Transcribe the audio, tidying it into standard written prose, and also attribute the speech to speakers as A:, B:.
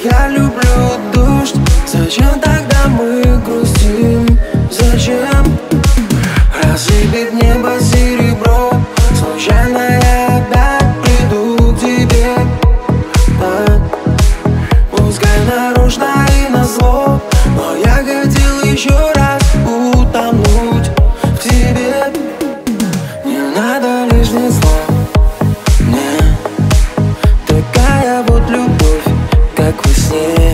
A: я люблю дождь. Зачем тогда мы грустим? Зачем рассыпет небо серебро? Случайно я опять приду к тебе, да. Пускай нарочно и назло, но я хотел еще раз утонуть в тебе. Не надо лишних слов мне, такая вот любовь, как во сне.